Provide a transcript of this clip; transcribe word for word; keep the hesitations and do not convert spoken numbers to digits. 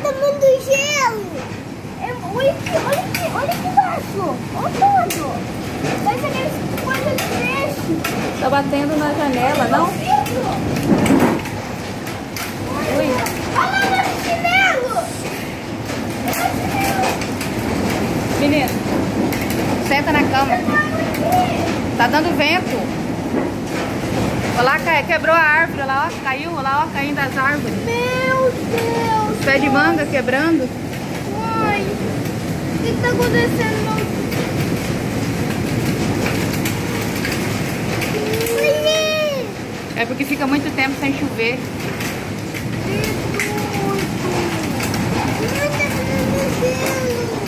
muito gelo. É, olha aqui, olha aqui, olha aqui embaixo. Olha tudo. Vai ser aquelas coisas de peixe. Tá batendo na janela, não? Ui. Olha meu chinelo. Menino, senta na cama. Tá dando vento. Olha lá, quebrou a árvore, olha lá, ó, caiu, olha lá, ó, caindo as árvores. Meu Deus. Pé de manga quebrando. Mãe, o que tá acontecendo? É porque fica muito tempo sem chover. Meu Deus.